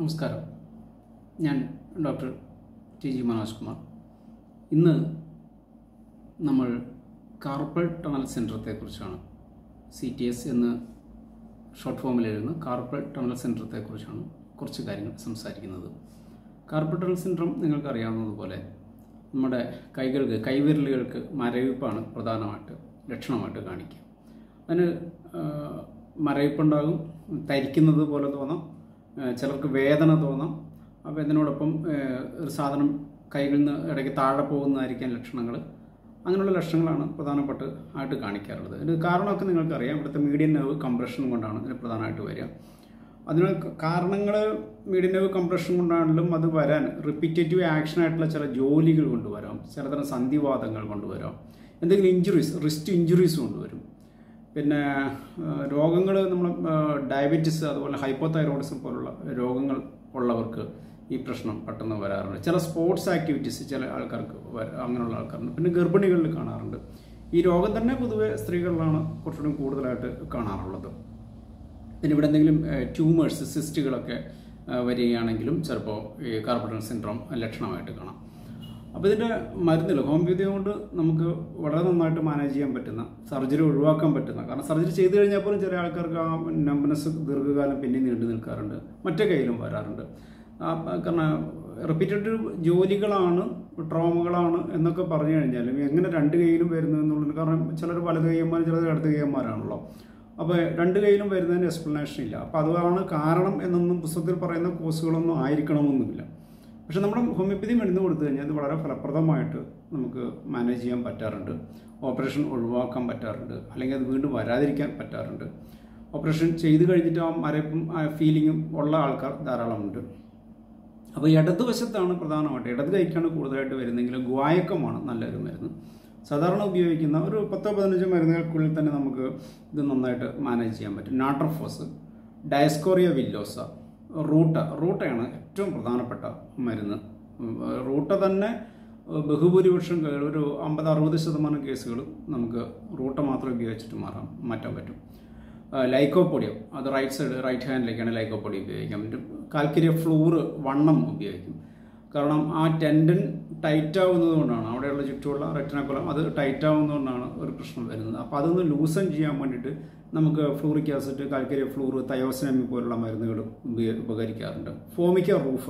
നമസ്കാരം. ഞാൻ doctor MANOJ KUMAR. ഇന്ന് നമ്മൾ കാർപ്പൽ ടണൽ സിൻഡ്രത്തെക്കുറിച്ചാണ്, CTS എന്ന് ഷോർട്ട് ഫോമിൽ എഴുതുന്ന കാർപ്പൽ ടണൽ സിൻഡ്രത്തെക്കുറിച്ചാണ് കുറച്ച് കാര്യങ്ങൾ സംസാരിക്കുന്നത്. കാർപ്പൽ ടണൽ സിൻഡ്രം നിങ്ങൾക്കറിയാവുന്നതുപോലെ നമ്മുടെ കൈവിരലുകൾക്ക് മരവിപ്പാണ് പ്രധാനമായിട്ട് ലക്ഷണമായിട്ട് കാണിക്കുക. അതിന് മരവിപ്പുണ്ടാകും, തരിക്കുന്നത് പോലെ തോന്നാം, ചിലർക്ക് വേദന തോന്നാം. അപ്പോൾ ഇതിനോടൊപ്പം ഒരു സാധനം കൈകളിൽ നിന്ന് ഇടയ്ക്ക് താഴെ പോകുന്നതായിരിക്കാൻ ലക്ഷണങ്ങൾ. അങ്ങനെയുള്ള ലക്ഷണങ്ങളാണ് ആയിട്ട് കാണിക്കാറുള്ളത്. ഇതിന് കാരണമൊക്കെ നിങ്ങൾക്കറിയാം. ഇവിടുത്തെ മീഡിയൻ നെർവ് കംപ്രഷൻ കൊണ്ടാണ് ഇതിന് പ്രധാനമായിട്ട് വരിക. അതിന് കാരണങ്ങൾ മീഡിയൻ നെർവ് കംപ്രഷൻ കൊണ്ടാണെങ്കിലും അത് വരാൻ റിപ്പീറ്റേറ്റീവ് ആക്ഷനായിട്ടുള്ള ചില ജോലികൾ കൊണ്ടുവരാം, ചിലതരം സന്ധിവാദങ്ങൾ കൊണ്ടുവരാം, എന്തെങ്കിലും ഇഞ്ചുറീസ്, റിസ്റ്റ് ഇഞ്ചുറീസ് കൊണ്ടുവരും. പിന്നെ രോഗങ്ങൾ, നമ്മൾ ഡയബറ്റിസ്, അതുപോലെ ഹൈപ്പോതൈറോയിഡിസം പോലുള്ള രോഗങ്ങൾ ഉള്ളവർക്ക് ഈ പ്രശ്നം പെട്ടെന്ന് വരാറുണ്ട്. ചില സ്പോർട്സ് ആക്ടിവിറ്റീസ് ചില ആൾക്കാർക്ക് അങ്ങനെയുള്ള ആൾക്കാരുണ്ട്. പിന്നെ ഗർഭിണികളിൽ കാണാറുണ്ട്. ഈ രോഗം തന്നെ പൊതുവെ സ്ത്രീകളിലാണ് കുറച്ചുകൂടി കൂടുതലായിട്ട് കാണാറുള്ളത്. പിന്നെ ഇവിടെ എന്തെങ്കിലും ട്യൂമേഴ്സ്, സിസ്റ്റുകളൊക്കെ വരികയാണെങ്കിലും ചിലപ്പോൾ ഈ കാർപ്പൽ ടണൽ സിൻഡ്രോം ലക്ഷണമായിട്ട് കാണാം. അപ്പോൾ ഇതിൻ്റെ മരുന്നുകൾ ഹോമിയോപ്പതി കൊണ്ട് നമുക്ക് വളരെ നന്നായിട്ട് മാനേജ് ചെയ്യാൻ പറ്റുന്ന, സർജറി ഒഴിവാക്കാൻ പറ്റുന്ന, കാരണം സർജറി ചെയ്ത് കഴിഞ്ഞാൽ പോലും ചില ആൾക്കാർക്ക് ആ നമ്പനസ് ദീർഘകാലം പിന്നെ നീണ്ടു നിൽക്കാറുണ്ട്, മറ്റേ കയ്യിലും വരാറുണ്ട്. കാരണം റിപ്പീറ്റഡ് ജോലികളാണ്, ട്രോമകളാണ് എന്നൊക്കെ പറഞ്ഞു കഴിഞ്ഞാലും എങ്ങനെ രണ്ട് കൈയിലും വരുന്നു എന്നുള്ളത്, കാരണം ചിലർ വലത് കൈയ്യന്മാർ, ചിലർ ഇടത് കൈയ്യന്മാരാണല്ലോ. അപ്പോൾ രണ്ട് കൈയിലും വരുന്നതിന് എക്സ്പ്ലനേഷൻ ഇല്ല. അപ്പോൾ അതാണ് കാരണം എന്നൊന്നും പുസ്തകത്തിൽ പറയുന്ന കോഴ്സുകളൊന്നും ആയിരിക്കണമെന്നുമില്ല. പക്ഷെ നമ്മുടെ ഹോമിയോപ്പതി മരുന്ന് കൊടുത്തു കഴിഞ്ഞാൽ അത് വളരെ ഫലപ്രദമായിട്ട് നമുക്ക് മാനേജ് ചെയ്യാൻ പറ്റാറുണ്ട്. ഓപ്പറേഷൻ ഒഴിവാക്കാൻ പറ്റാറുണ്ട്, അല്ലെങ്കിൽ അത് വീണ്ടും വരാതിരിക്കാൻ പറ്റാറുണ്ട്. ഓപ്പറേഷൻ ചെയ്ത് കഴിഞ്ഞിട്ട് ആ മരപ്പും ആ ഫീലിങ്ങും ഉള്ള ആൾക്കാർ ധാരാളമുണ്ട്. അപ്പോൾ ഇടതുവശത്താണ് പ്രധാനമായിട്ട്, ഇടത് കൈക്കാണ് കൂടുതലായിട്ട് വരുന്നതെങ്കിൽ ഗുവായക്കമാണ് നല്ലൊരു മരുന്ന്. സാധാരണ ഉപയോഗിക്കുന്ന ഒരു 10-15 മരുന്നുകൾക്കുള്ളിൽ തന്നെ നമുക്ക് ഇത് നന്നായിട്ട് മാനേജ് ചെയ്യാൻ പറ്റും. നാട്രോഫോസ്, ഡയസ്കോറിയ വില്ലോസ, റൂട്ടയാണ് ഏറ്റവും പ്രധാനപ്പെട്ട മരുന്ന്. റൂട്ട തന്നെ ബഹുഭൂരിപക്ഷം ഒരു 50-60% കേസുകൾ നമുക്ക് റൂട്ട മാത്രം ഉപയോഗിച്ചിട്ട് മാറ്റാൻ പറ്റും. ലൈക്കോപ്പൊഡിയം, അത് റൈറ്റ് ഹാൻഡിലേക്കാണ് ലൈക്കോപ്പൊഡിയം ഉപയോഗിക്കാൻ പറ്റും. കാൽക്കരിയ ഫ്ലൂർ വണ്ണം ഉപയോഗിക്കും. കാരണം ആ ടെൻഡൻ ടൈറ്റ് ആവുന്നത് കൊണ്ടാണ്, അവിടെയുള്ള ചുറ്റുമുള്ള റെറ്റിനാക്കുലം അത് ടൈറ്റ് ആവുന്നതുകൊണ്ടാണ് ഒരു പ്രശ്നം വരുന്നത്. അപ്പോൾ അതൊന്ന് ലൂസൺ ചെയ്യാൻ വേണ്ടിയിട്ട് നമുക്ക് ഫ്ലൂറിക് ആസിഡ്, കാൽക്കരിയ ഫ്ലൂർ, തയോസിനമി പോലുള്ള മരുന്നുകൾ ഉപകരിക്കാറുണ്ട്. ഫോമിക്ക റൂഫ,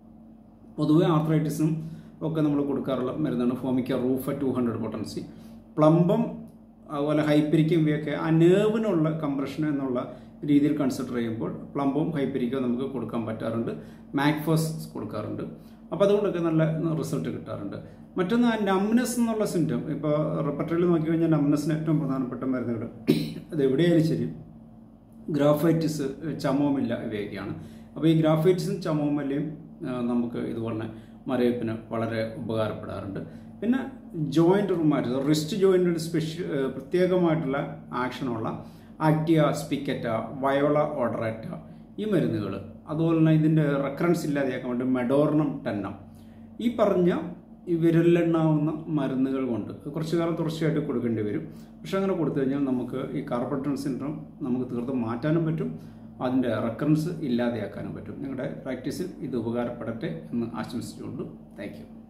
പൊതുവെ ആർത്രൈറ്റിസും ഒക്കെ നമ്മൾ കൊടുക്കാറുള്ള മരുന്നാണ് ഫോമിക്ക റൂഫ 200 പൊട്ടൻസി. പ്ലംബം, അതുപോലെ ഹൈപ്പരിക്കും ഇവയൊക്കെ ആ നെർവിനുള്ള കംപ്രഷൻ എന്നുള്ള രീതിയിൽ കൺസിഡർ ചെയ്യുമ്പോൾ പ്ലംബവും ഹൈപ്പരിക്കും നമുക്ക് കൊടുക്കാൻ പറ്റാറുണ്ട്. മാക്ഫോസ് കൊടുക്കാറുണ്ട്. അപ്പോൾ അതുകൊണ്ടൊക്കെ നല്ല റിസൾട്ട് കിട്ടാറുണ്ട്. മറ്റൊന്ന് നംനെസ് എന്നുള്ള സിംറ്റം. ഇപ്പോൾ റെപ്പർട്ടറിയിൽ നോക്കിക്കഴിഞ്ഞാൽ നംനെസ്സിന് ഏറ്റവും പ്രധാനപ്പെട്ട മരുന്നുകൾ അത് എവിടെയായാലും ശരി ഗ്രാഫൈറ്റിസ്, ചമോമില്ല ഇവയൊക്കെയാണ്. അപ്പോൾ ഈ ഗ്രാഫൈറ്റിസും ചമോമില്ലയും നമുക്ക് ഇതുപോലെ മരവിപ്പിന് വളരെ ഉപകാരപ്പെടാറുണ്ട്. പിന്നെ ജോയിൻറ്റ് റുമാറ്റിസം, റിസ്റ്റ് ജോയിൻറ്റിന് പ്രത്യേകമായിട്ടുള്ള ആക്ഷനുള്ള ആക്ടിയ സ്പിക്കറ്റ, വയോള ഓഡറേറ്റ, ഈ മരുന്നുകൾ, അതുപോലെ തന്നെ ഇതിൻ്റെ റെക്കറൻസ് ഇല്ലാതെയാക്കാൻ വേണ്ടി മെഡോർണം ടെന്നം, ഈ പറഞ്ഞ ഈ വിരലിലെണ്ണാവുന്ന മരുന്നുകൾ കൊണ്ട് കുറച്ചു കാലം തുടർച്ചയായിട്ട് കൊടുക്കേണ്ടി വരും. പക്ഷെ അങ്ങനെ കൊടുത്തു കഴിഞ്ഞാൽ നമുക്ക് ഈ കാർപ്പൽ ടണൽ സിൻഡ്രോം നമുക്ക് തീർത്തും മാറ്റാനും പറ്റും, അതിൻ്റെ റെക്കറൻസ് ഇല്ലാതെയാക്കാനും പറ്റും. നിങ്ങളുടെ പ്രാക്ടീസിൽ ഇത് ഉപകാരപ്പെടട്ടെ എന്ന് ആശംസിച്ചുകൊണ്ട് താങ്ക് യു.